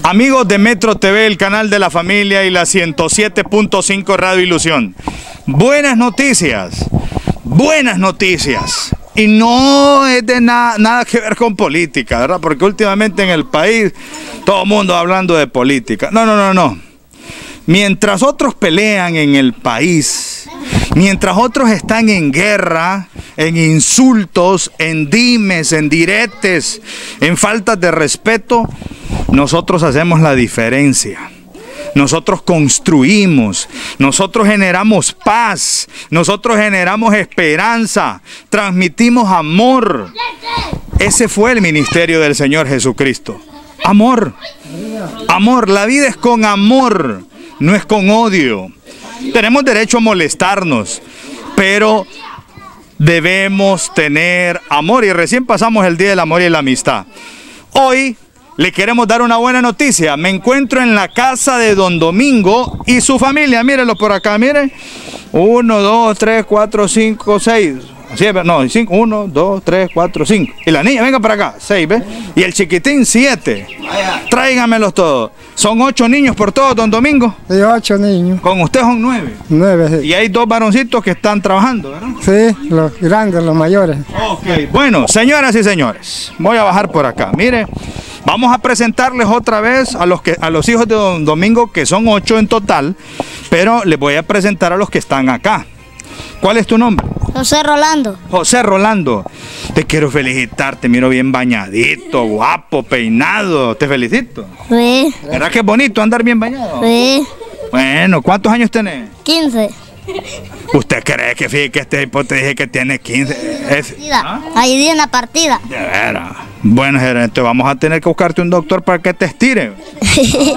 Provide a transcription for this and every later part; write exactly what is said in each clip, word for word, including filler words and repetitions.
Amigos de Metro T V, el canal de la familia y la ciento siete punto cinco Radio Ilusión. Buenas noticias, buenas noticias. Y no es de na nada que ver con política, ¿verdad? Porque últimamente en el país todo el mundo hablando de política. No, no, no, no. Mientras otros pelean en el país, mientras otros están en guerra, en insultos, en dimes, en diretes, en faltas de respeto, nosotros hacemos la diferencia. Nosotros construimos, nosotros generamos paz, nosotros generamos esperanza, transmitimos amor. Ese fue el ministerio del Señor Jesucristo. Amor, amor, la vida es con amor, no es con odio. Tenemos derecho a molestarnos, pero debemos tener amor. Y recién pasamos el Día del Amor y la Amistad. Hoy le queremos dar una buena noticia. Me encuentro en la casa de don Domingo y su familia. Mírenlo por acá, miren. Uno, dos, tres, cuatro, cinco, seis. Así es, no, cinco. Uno, dos, tres, cuatro, cinco. Y la niña, venga para acá, seis, ¿ves? Y el chiquitín, siete. Tráigamelos todos. Son ocho niños por todos, don Domingo. Sí, ocho niños. Con usted son nueve. Nueve, sí. Y hay dos varoncitos que están trabajando, ¿verdad? Sí, los grandes, los mayores. Ok, bueno, señoras y señores, voy a bajar por acá. Mire, vamos a presentarles otra vez a los, que, a los hijos de don Domingo, que son ocho en total, pero les voy a presentar a los que están acá. ¿Cuál es tu nombre? José Rolando. José Rolando. Te quiero felicitar, te miro bien bañadito, guapo, peinado. Te felicito. Sí. ¿Verdad que es bonito andar bien bañado? Sí. Bueno, ¿cuántos años tenés? quince. ¿Usted cree que fíjate que este tipo te dije que tiene quince? Es, ¿Ah? Ahí di una partida. De veras. Bueno, gerente, vamos a tener que buscarte un doctor para que te estire. Sí,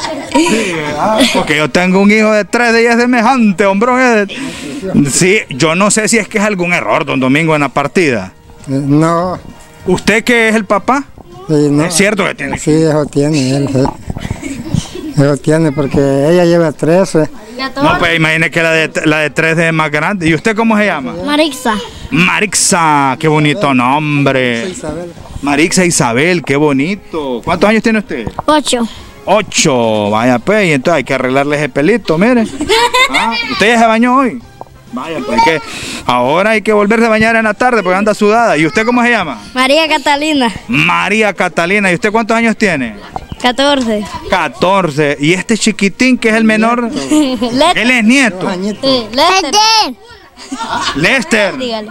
ah, porque yo tengo un hijo de tres de ella semejante, hombre. Sí, yo no sé si es que es algún error, don Domingo, en la partida. No. ¿Usted que es el papá? Sí, no. ¿Es cierto que tiene? Sí, eso tiene él. Sí. Eso tiene porque ella lleva trece. No, pues imagine que la de, la de tres es más grande. ¿Y usted cómo se llama? Marixa. Marixa, qué bonito nombre. Isabel. Marixa Isabel, qué bonito. ¿Cuántos años tiene usted? Ocho. Ocho, vaya pues, y entonces hay que arreglarle ese pelito, mire. Ah, ¿usted ya se bañó hoy? Vaya, pues que ahora hay que volverse a bañar en la tarde porque anda sudada. ¿Y usted cómo se llama? María Catalina. María Catalina. ¿Y usted cuántos años tiene? catorce. catorce. ¿Y este chiquitín que es el menor? Él es nieto. Sí, Lester. Lester. Dígale.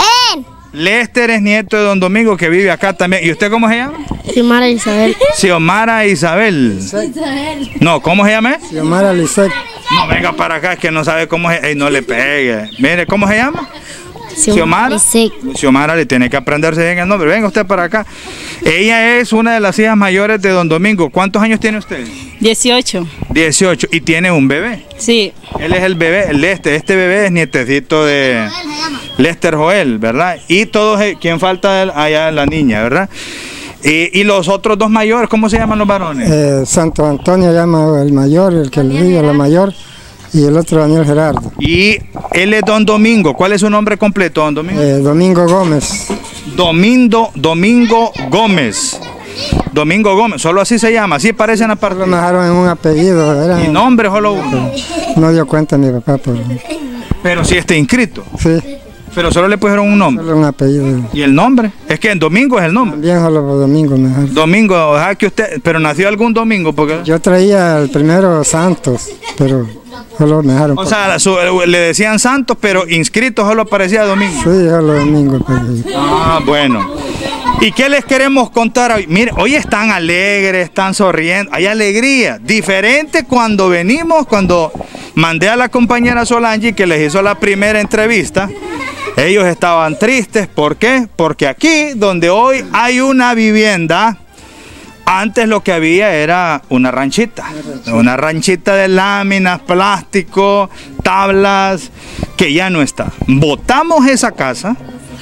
Lester es nieto de don Domingo que vive acá también. ¿Y usted cómo se llama? Xiomara Isabel. Xiomara Isabel. No, ¿cómo se llama? Xiomara Lisset. No, venga para acá, es que no sabe cómo es. Ey, no le pegue. Mire, ¿cómo se llama? Xiomara. Xiomara, le tiene que aprenderse bien el nombre. Venga usted para acá. Ella es una de las hijas mayores de don Domingo. ¿Cuántos años tiene usted? dieciocho. dieciocho. ¿Y tiene un bebé? Sí. Él es el bebé, el Lester. Este bebé es nietecito de Lester Joel, ¿verdad? Y todos, ¿quién falta? Allá la niña, ¿verdad? Y, y los otros dos mayores, ¿cómo se llaman los varones? Eh, Santo Antonio llama el mayor, el que le diga la mayor, y el otro Daniel Gerardo. Y él es don Domingo. ¿Cuál es su nombre completo, don Domingo? Eh, Domingo Gómez. Domingo, Domingo Gómez. Domingo Gómez, solo así se llama, así parecen aparte. Lo dejaron en un apellido, era, y nombre solo uno. No dio cuenta mi papá, por... Pero sí está inscrito. Sí. Pero solo le pusieron un nombre. Solo un apellido. ¿Y el nombre? Es que en Domingo es el nombre. También solo Domingo mejor. Domingo, ojalá que usted, pero nació algún domingo porque. Yo traía el primero Santos, pero solo me dejaron. O sea, su, le decían Santos, pero inscrito solo aparecía Domingo. Sí, solo Domingo. Pero... Ah, bueno. ¿Y qué les queremos contar hoy? Mire, hoy están alegres, están sonriendo, hay alegría. Diferente cuando venimos, cuando mandé a la compañera Solange que les hizo la primera entrevista. Ellos estaban tristes, ¿por qué? Porque aquí, donde hoy hay una vivienda, antes lo que había era una ranchita, una ranchita de láminas, plástico, tablas, que ya no está. Botamos esa casa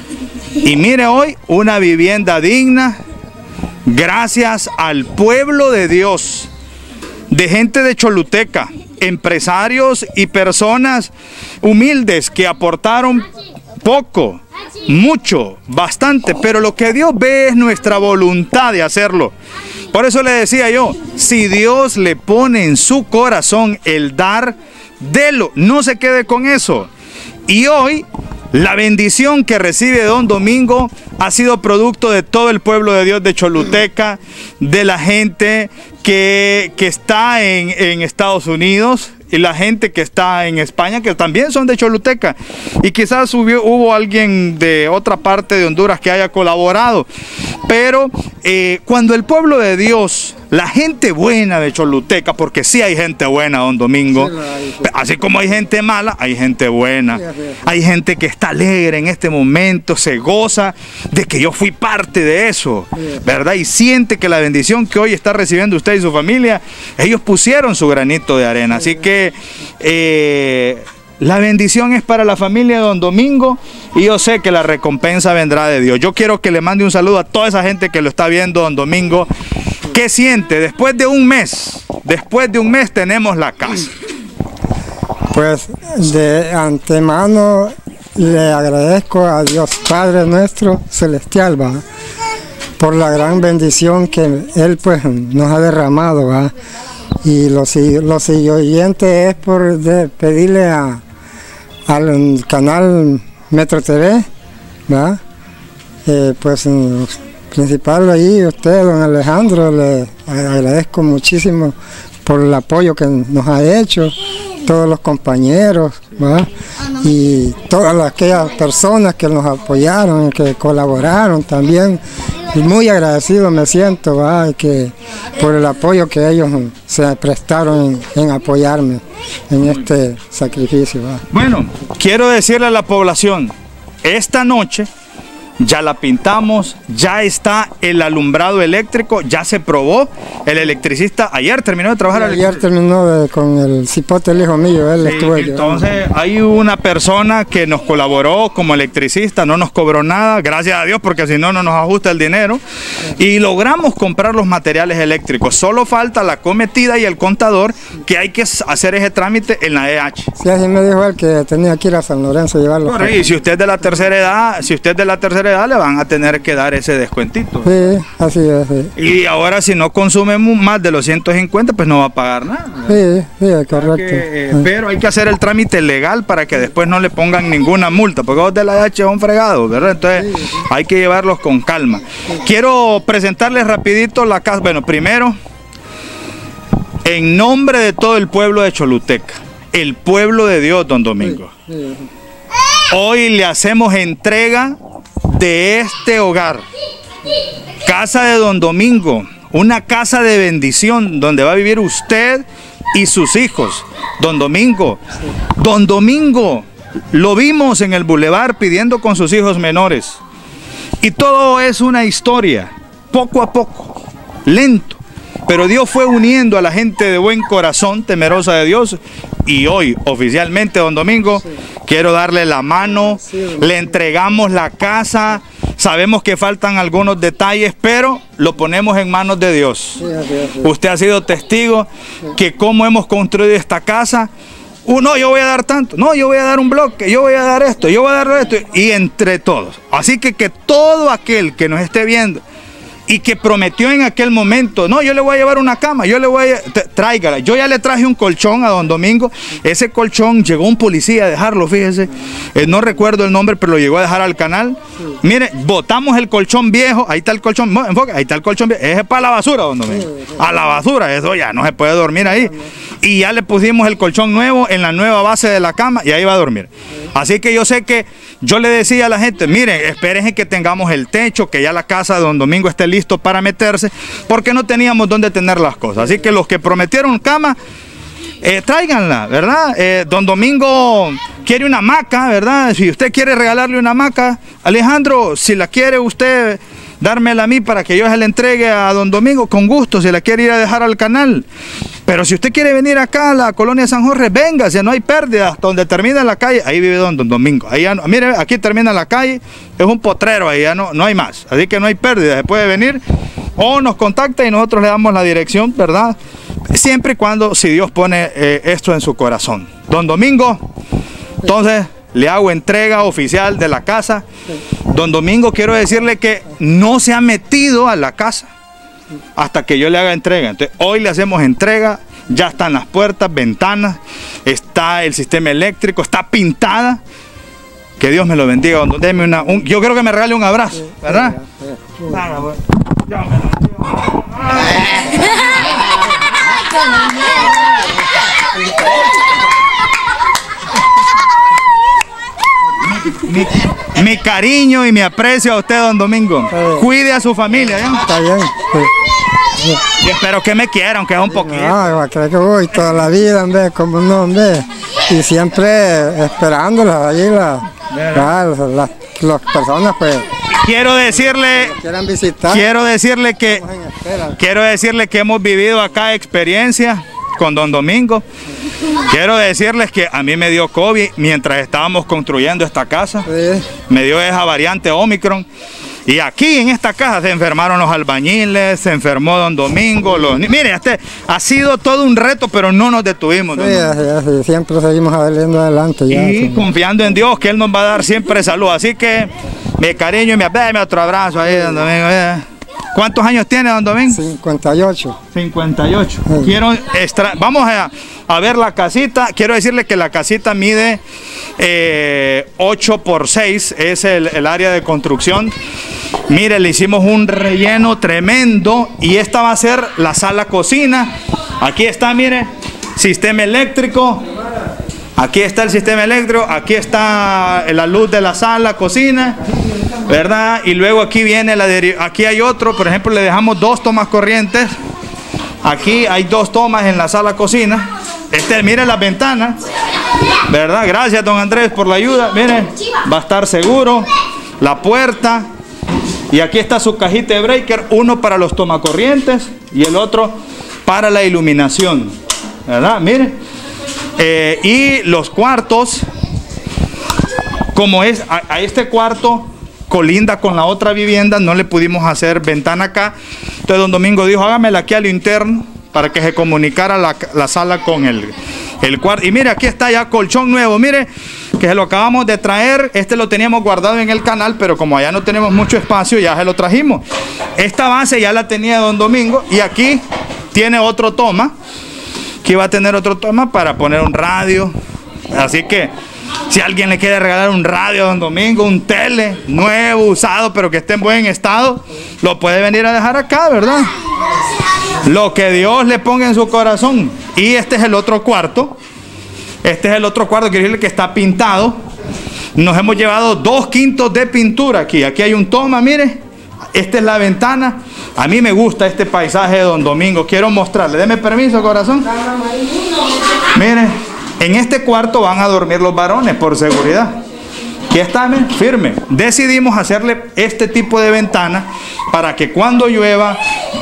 y mire hoy una vivienda digna, gracias al pueblo de Dios, de gente de Choluteca, empresarios y personas humildes que aportaron poco, mucho, bastante, pero lo que Dios ve es nuestra voluntad de hacerlo. Por eso le decía yo, si Dios le pone en su corazón el dar, délo, no se quede con eso. Y hoy, la bendición que recibe don Domingo ha sido producto de todo el pueblo de Dios de Choluteca, de la gente que, que está en, en Estados Unidos y la gente que está en España, que también son de Choluteca. Y quizás hubo, hubo alguien de otra parte de Honduras que haya colaborado. Pero eh, cuando el pueblo de Dios, la gente buena de Choluteca, porque sí hay gente buena, don Domingo, sí, hay, sí. Así como hay gente mala, hay gente buena. Sí, sí. Hay gente que está alegre en este momento, se goza de que yo fui parte de eso, sí. ¿Verdad? Y siente que la bendición que hoy está recibiendo usted y su familia, ellos pusieron su granito de arena. Así que eh, la bendición es para la familia de don Domingo y yo sé que la recompensa vendrá de Dios. Yo quiero que le mande un saludo a toda esa gente que lo está viendo, don Domingo. ¿Qué siente? Después de un mes, después de un mes tenemos la casa. Pues de antemano le agradezco a Dios Padre nuestro celestial, ¿va? Por la gran bendición que Él pues nos ha derramado, ¿va? Y lo, lo siguiente es por de pedirle a, al canal Metro T V, ¿va? Eh, pues principal ahí, usted, don Alejandro, le agradezco muchísimo por el apoyo que nos ha hecho, todos los compañeros, ¿va? Y todas aquellas personas que nos apoyaron, que colaboraron también. Y muy agradecido me siento, ¿va? Que por el apoyo que ellos se prestaron en, en apoyarme en este sacrificio, ¿va? Bueno, quiero decirle a la población, esta noche ya la pintamos, ya está el alumbrado eléctrico, ya se probó. El electricista ayer terminó de trabajar. Sí, ayer terminó de, con el cipote, el hijo mío, él sí, estuvo entonces llevando. Hay una persona que nos colaboró como electricista, no nos cobró nada, gracias a Dios, porque si no, no nos ajusta el dinero. Y logramos comprar los materiales eléctricos. Solo falta la cometida y el contador, que hay que hacer ese trámite en la E H. Sí, así me dijo él que tenía que ir a San Lorenzo a llevarlo. Por ahí, si usted es de la tercera edad, si usted es de la tercera edad, le van a tener que dar ese descuentito. Sí, así es. Sí. Y ahora si no consume más de los ciento cincuenta, pues no va a pagar nada. Sí, sí, correcto. Que, eh, sí. Pero hay que hacer el trámite legal para que después no le pongan ninguna multa, porque vos de la E H son fregados, ¿verdad? Entonces sí, sí. Hay que llevarlos con calma. Sí. Quiero presentarles rapidito la casa. Bueno, primero, en nombre de todo el pueblo de Choluteca, el pueblo de Dios, don Domingo, sí, sí, sí. Hoy le hacemos entrega de este hogar, casa de don Domingo, una casa de bendición donde va a vivir usted y sus hijos. Don Domingo, don Domingo, lo vimos en el bulevar pidiendo con sus hijos menores. Y todo es una historia, poco a poco, lento. Pero Dios fue uniendo a la gente de buen corazón, temerosa de Dios. Y hoy, oficialmente, don Domingo, sí. Quiero darle la mano, sí, le entregamos la casa. Sabemos que faltan algunos detalles, pero lo ponemos en manos de Dios. Sí, sí, sí. Usted ha sido testigo sí. Que cómo hemos construido esta casa. Uh, no, yo voy a dar tanto. No, yo voy a dar un bloque. Yo voy a dar esto. Yo voy a dar esto. Y entre todos. Así que que todo aquel que nos esté viendo y que prometió en aquel momento, no, yo le voy a llevar una cama, yo le voy a... Tráigala. Yo ya le traje un colchón a don Domingo. Ese colchón llegó un policía a dejarlo, fíjese. Eh, no recuerdo el nombre, pero lo llegó a dejar al canal. Sí. Mire, botamos el colchón viejo. Ahí está el colchón, enfoque, ahí está el colchón viejo. Ese es para la basura, don Domingo. Sí, sí. A la basura, eso ya no se puede dormir ahí. Y ya le pusimos el colchón nuevo en la nueva base de la cama y ahí va a dormir. Sí. Así que yo sé que yo le decía a la gente, miren, espérense que tengamos el techo, que ya la casa de don Domingo esté listo para meterse, porque no teníamos dónde tener las cosas. Así que los que prometieron cama, eh, tráiganla, ¿verdad? Eh, don Domingo quiere una hamaca, ¿verdad? Si usted quiere regalarle una hamaca, Alejandro, si la quiere usted dármela a mí para que yo se la entregue a don Domingo, con gusto, si la quiere ir a dejar al canal. Pero si usted quiere venir acá a la colonia San Jorge, venga, si no hay pérdida, hasta donde termina la calle, ahí vive don, don Domingo. Ahí ya no, mire, aquí termina la calle, es un potrero, ahí ya no, no hay más. Así que no hay pérdida, se puede venir o nos contacta y nosotros le damos la dirección, ¿verdad? Siempre y cuando, si Dios pone eh, esto en su corazón. Don Domingo, entonces le hago entrega oficial de la casa. Don Domingo, quiero decirle que no se ha metido a la casa. hasta que yo le haga entrega. Entonces, hoy le hacemos entrega, ya están las puertas, ventanas, está el sistema eléctrico, está pintada. Que Dios me lo bendiga. Deme una, un, yo creo que me regale un abrazo, ¿verdad? Mi, mi cariño y mi aprecio a usted, don Domingo. Cuide a su familia, ¿ya? Está bien. Sí. Yo espero que me quiera, aunque es un poquito. No, creo que voy toda la vida, hombre, como no, hombre. Y siempre esperándolas allí, la, la, la, la, las personas, pues. Quiero decirle, quieran visitar. Quiero decirle que, quiero decirle que hemos vivido acá experiencias con don Domingo. Quiero decirles que a mí me dio COVID mientras estábamos construyendo esta casa. Sí. Me dio esa variante Omicron. Y aquí en esta casa se enfermaron los albañiles, se enfermó don Domingo. Los... Mire, este ha sido todo un reto, pero no nos detuvimos. Sí, ya, ya, siempre seguimos saliendo adelante. Ya, y sí. Confiando en Dios, que Él nos va a dar siempre salud. Así que mi cariño y mi dame otro abrazo ahí, don Domingo. ¿Cuántos años tiene don Domingo? cincuenta y ocho. cincuenta y ocho. Sí. Quiero extra... Vamos a, a ver la casita. Quiero decirle que la casita mide eh, ocho por seis, es el, el área de construcción. Mire, le hicimos un relleno tremendo y esta va a ser la sala cocina. Aquí está, mire, sistema eléctrico. Aquí está el sistema eléctrico, aquí está la luz de la sala, cocina, ¿verdad? Y luego aquí viene la de, aquí hay otro, por ejemplo, le dejamos dos tomas corrientes. Aquí hay dos tomas en la sala cocina. Este, mire las ventanas, ¿verdad? Gracias, don Andrés, por la ayuda. Mire, va a estar seguro. La puerta. Y aquí está su cajita de breaker, uno para los tomacorrientes y el otro para la iluminación, ¿verdad? Mire. Eh, y los cuartos, como es a, a este cuarto colinda con la otra vivienda, no le pudimos hacer ventana acá. Entonces don Domingo dijo, hágamela aquí a lo interno para que se comunicara la, la sala con el, el cuarto. Y mire, aquí está ya colchón nuevo, mire, que se lo acabamos de traer. Este lo teníamos guardado en el canal, pero como allá no tenemos mucho espacio, ya se lo trajimos. Esta base ya la tenía don Domingo y aquí tiene otro toma. Aquí va a tener otro toma para poner un radio. Así que si alguien le quiere regalar un radio a don Domingo, un tele nuevo, usado, pero que esté en buen estado, lo puede venir a dejar acá, ¿verdad? Lo que Dios le ponga en su corazón. Y este es el otro cuarto. Este es el otro cuarto, quiero decirle que está pintado. Nos hemos llevado dos quintos de pintura aquí. Aquí hay un toma, mire. Esta es la ventana. A mí me gusta este paisaje de don Domingo. Quiero mostrarle. Deme permiso, corazón. Mire, en este cuarto van a dormir los varones por seguridad. Aquí está, firme. Decidimos hacerle este tipo de ventana para que cuando llueva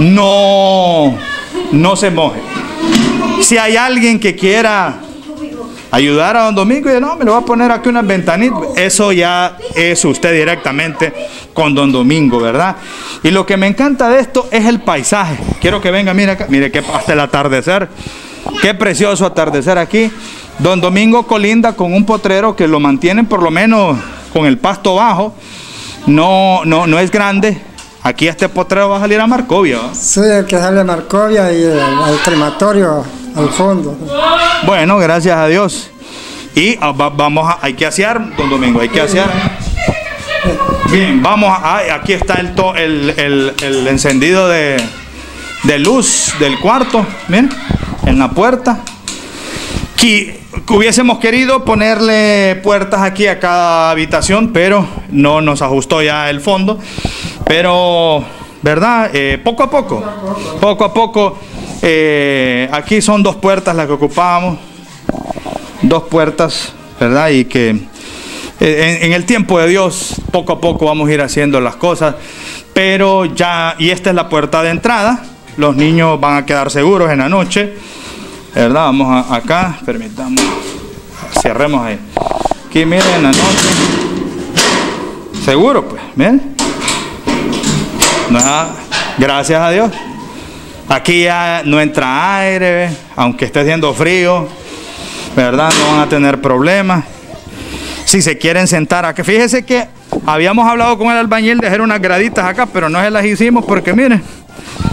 no, no se moje. Si hay alguien que quiera ayudar a don Domingo y no, me lo va a poner aquí unas ventanitas, eso ya es usted directamente con don Domingo, ¿verdad? Y lo que me encanta de esto es el paisaje. Quiero que venga, mire acá, mire que hasta el atardecer, qué precioso atardecer aquí. Don Domingo colinda con un potrero que lo mantienen por lo menos con el pasto bajo, no, no, no es grande. Aquí este potrero va a salir a Marcovia, ¿verdad? Sí, el que sale a Marcovia y el, el crematorio al fondo. Bueno, gracias a Dios. Y uh, va, vamos a, hay que asear, don Domingo, hay que asear. Bien, vamos a, aquí está el, to, el, el, el encendido de, de luz del cuarto, miren, en la puerta. Que hubiésemos querido ponerle puertas aquí a cada habitación, pero no nos ajustó ya el fondo. Pero, ¿verdad? Eh, poco a poco, poco a poco. Eh, aquí son dos puertas las que ocupábamos, dos puertas, ¿verdad? Y que eh, en, en el tiempo de Dios, poco a poco vamos a ir haciendo las cosas, pero ya, y esta es la puerta de entrada, los niños van a quedar seguros en la noche, ¿verdad? Vamos a, acá, permitamos, cerremos ahí, aquí miren en la noche, seguro pues, miren, no, gracias a Dios. Aquí ya no entra aire, aunque esté haciendo frío, ¿verdad? No van a tener problemas. Si se quieren sentar aquí, fíjese que habíamos hablado con el albañil de hacer unas graditas acá, pero no se las hicimos porque miren,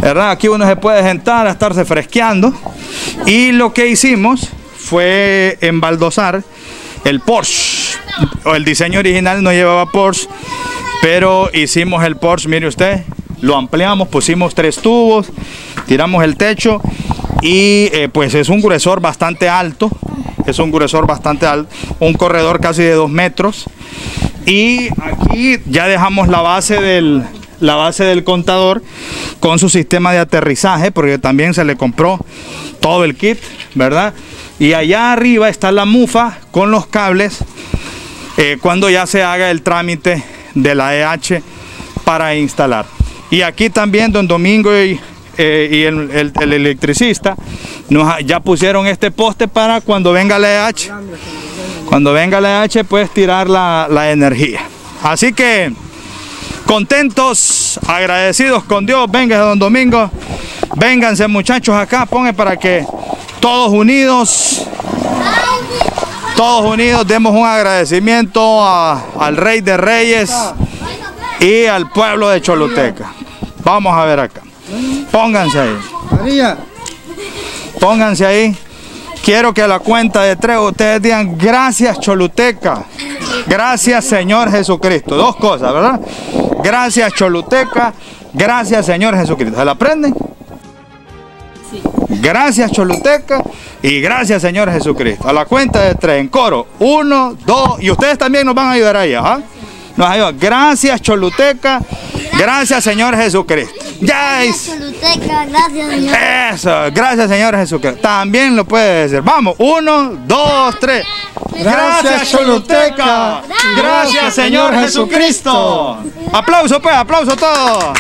¿verdad? Aquí uno se puede sentar a estarse fresqueando. Y lo que hicimos fue embaldosar el Porsche. El diseño original no llevaba Porsche, pero hicimos el Porsche, mire usted, lo ampliamos, pusimos tres tubos, tiramos el techo y eh, pues es un gruesor bastante alto, es un gruesor bastante alto, un corredor casi de dos metros. Y aquí ya dejamos la base del, la base del contador con su sistema de aterrizaje, porque también se le compró todo el kit, ¿verdad? Y allá arriba está la mufa con los cables eh, cuando ya se haga el trámite de la E H para instalar. Y aquí también don Domingo y, eh, y el, el, el electricista nos, ya pusieron este poste para cuando venga la E H, cuando venga la E H pues tirar la, la energía. Así que contentos, agradecidos con Dios. Venga don Domingo, vénganse muchachos acá, pongan para que todos unidos, todos unidos demos un agradecimiento a, al Rey de Reyes y al pueblo de Choluteca. Vamos a ver acá. Pónganse ahí. María. Pónganse ahí. Quiero que a la cuenta de tres ustedes digan gracias Choluteca. Gracias Señor Jesucristo. Dos cosas, ¿verdad? Gracias Choluteca. Gracias Señor Jesucristo. ¿Se la aprenden? Sí. Gracias Choluteca y gracias Señor Jesucristo. A la cuenta de tres, en coro. Uno, dos, y ustedes también nos van a ayudar ahí, ¿ah? Nos ayudan. Gracias Choluteca. Gracias Señor Jesucristo. Gracias Choluteca, gracias Señor. Eso, gracias Señor Jesucristo. También lo puede decir. Vamos, uno, dos, tres. Gracias Choluteca. Gracias Señor Jesucristo. Aplauso pues, aplauso a todos.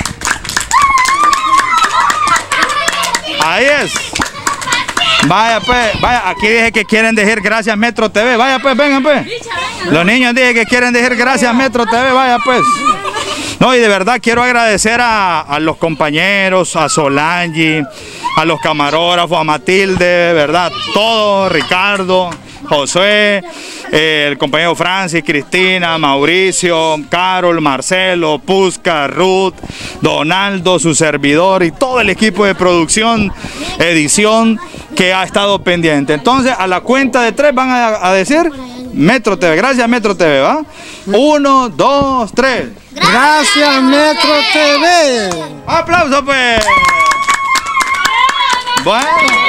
Ahí es. Vaya pues, vaya, aquí dije que quieren decir gracias Metro T V. Vaya pues, vengan pues. Los niños dije que quieren decir gracias Metro T V. Vaya pues. No, y de verdad quiero agradecer a, a los compañeros, a Solange, a los camarógrafos, a Matilde, ¿verdad? Todo, Ricardo, Josué, eh, el compañero Francis, Cristina, Mauricio, Carol, Marcelo, Pusca, Ruth, Donaldo, su servidor y todo el equipo de producción, edición que ha estado pendiente. Entonces, a la cuenta de tres van a, a decir Metro T V. Gracias Metro T V, ¿va? Uno, dos, tres. Gracias Metro T V. ¡Aplauso pues! Bueno.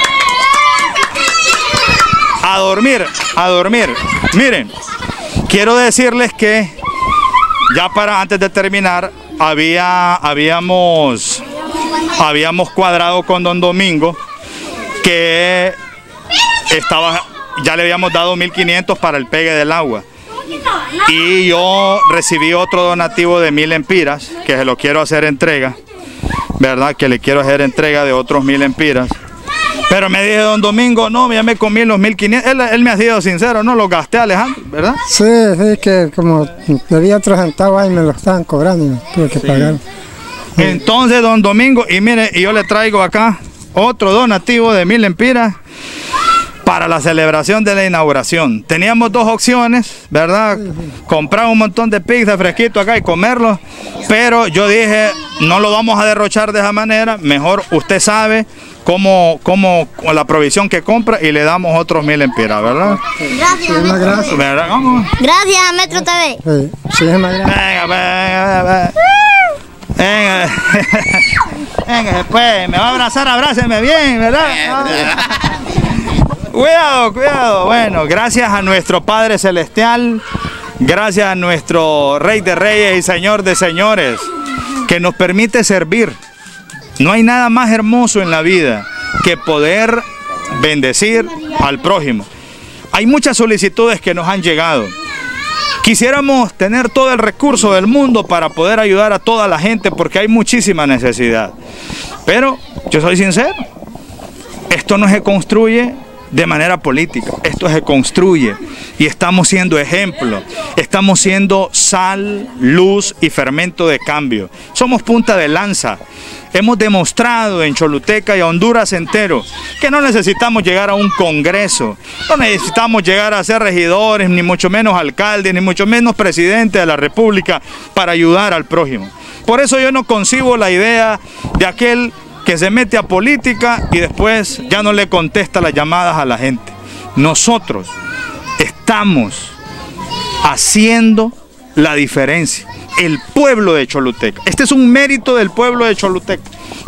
A dormir, a dormir. Miren, quiero decirles que ya para antes de terminar, había, habíamos, habíamos cuadrado con don Domingo que estaba, ya le habíamos dado mil quinientos para el pegue del agua. Y yo recibí otro donativo de mil empiras, que se lo quiero hacer entrega, ¿verdad? Que le quiero hacer entrega de otros mil empiras. Pero me dije, don Domingo, no, ya me comí los mil quinientos. Él, él me ha sido sincero, no los gasté, Alejandro, ¿verdad? Sí, sí, que como debía otros centavos ahí me lo estaban cobrando y me tuve que sí. pagar. Entonces, don Domingo, y mire, y yo le traigo acá otro donativo de mil empiras para la celebración de la inauguración. Teníamos dos opciones, ¿verdad? Comprar un montón de pizza fresquito acá y comerlo, pero yo dije, no lo vamos a derrochar de esa manera, mejor usted sabe cómo, cómo la provisión que compra y le damos otros mil empiras, ¿verdad? Gracias, Metro. Gracias. ¿Verdad? ¿Cómo? Gracias Metro T V. Sí, sí, gracias. Venga, venga, venga. Venga, venga, después me va a abrazar, abráceme bien, ¿verdad? Cuidado, cuidado. Bueno, gracias a nuestro Padre Celestial, gracias a nuestro Rey de Reyes y Señor de Señores, que nos permite servir. No hay nada más hermoso en la vida que poder bendecir al prójimo. Hay muchas solicitudes que nos han llegado. Quisiéramos tener todo el recurso del mundo para poder ayudar a toda la gente porque hay muchísima necesidad. Pero yo soy sincero, esto no se construye de manera política, esto se construye y estamos siendo ejemplo, estamos siendo sal, luz y fermento de cambio. Somos punta de lanza. Hemos demostrado en Choluteca y a Honduras entero que no necesitamos llegar a un congreso, no necesitamos llegar a ser regidores, ni mucho menos alcaldes, ni mucho menos presidente de la República para ayudar al prójimo. Por eso yo no concibo la idea de aquel que se mete a política y después ya no le contesta las llamadas a la gente. Nosotros estamos haciendo la diferencia. El pueblo de Choluteca. Este es un mérito del pueblo de Choluteca.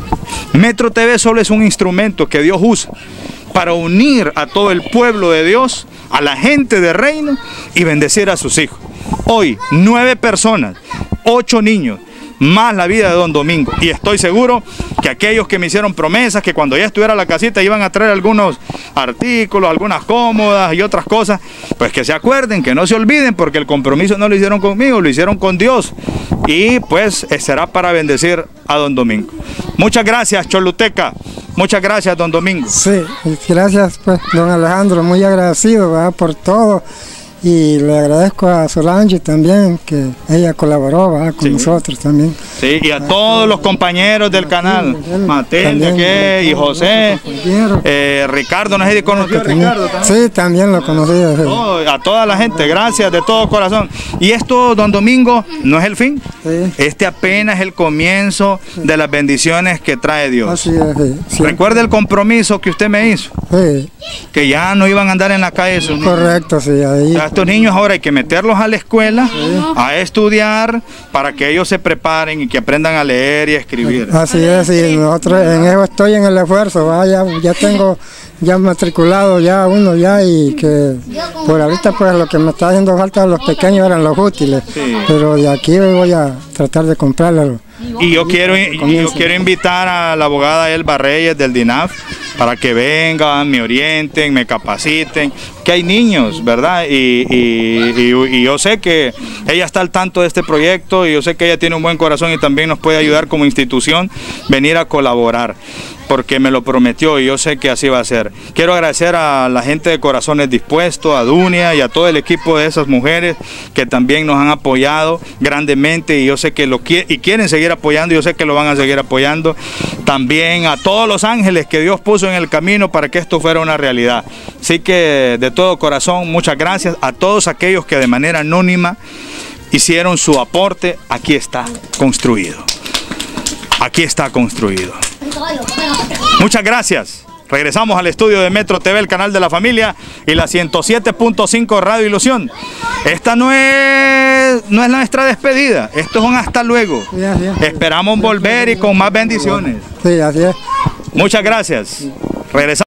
Metro T V solo es un instrumento que Dios usa para unir a todo el pueblo de Dios, a la gente de reino y bendecir a sus hijos. Hoy, nueve personas, ocho niños, más la vida de don Domingo. Y estoy seguro que aquellos que me hicieron promesas que cuando ya estuviera la casita iban a traer algunos artículos, algunas cómodas y otras cosas, pues que se acuerden, que no se olviden, porque el compromiso no lo hicieron conmigo, lo hicieron con Dios. Y pues será para bendecir a don Domingo. Muchas gracias, Choluteca. Muchas gracias, don Domingo. Sí, gracias, pues, don Alejandro, muy agradecido, ¿verdad?, por todo. Y le agradezco a Solange también, que ella colaboró, ¿verdad?, con sí. nosotros también. Sí, y a todos los compañeros del canal, Matilde, ¿qué? Y José, eh, Ricardo, no sé si conoció a Ricardo también. Sí, también lo conocí. Sí. Todo, a toda la gente, gracias de todo corazón. Y esto, don Domingo, no es el fin. Sí. Este apenas es el comienzo sí. de las bendiciones que trae Dios. Así es, sí. Sí. Recuerde el compromiso que usted me hizo. Sí. Que ya no iban a andar en la calle. Correcto, sí. Ahí. A estos niños ahora hay que meterlos a la escuela, sí. a estudiar, para que ellos se preparen y que aprendan a leer y a escribir. Así es, y nosotros en eso estoy en el esfuerzo, ¿va? Ya, ya tengo ya matriculado ya uno ya, y que por ahorita pues lo que me está haciendo falta a los pequeños eran los útiles, sí. pero de aquí voy a tratar de comprarlos. Y yo quiero, y yo quiero invitar a la abogada Elba Reyes del D I N A F para que vengan, me orienten, me capaciten, que hay niños, ¿verdad? Y, y, y, y yo sé que ella está al tanto de este proyecto y yo sé que ella tiene un buen corazón y también nos puede ayudar como institución, venir a colaborar, porque me lo prometió y yo sé que así va a ser. Quiero agradecer a la gente de Corazones Dispuestos, a Dunia y a todo el equipo de esas mujeres que también nos han apoyado grandemente y yo sé que lo quieren y quieren seguir apoyando, yo sé que lo van a seguir apoyando. También a todos los ángeles que Dios puso en el camino para que esto fuera una realidad. Así que de todo corazón, muchas gracias a todos aquellos que de manera anónima hicieron su aporte. Aquí está construido. Aquí está construido. Muchas gracias. Regresamos al estudio de Metro T V, el canal de la familia, y la ciento siete punto cinco Radio Ilusión. Esta no es, no es nuestra despedida, esto es un hasta luego. Sí, esperamos volver y con más bendiciones. Sí, así es. Muchas gracias. Regresamos.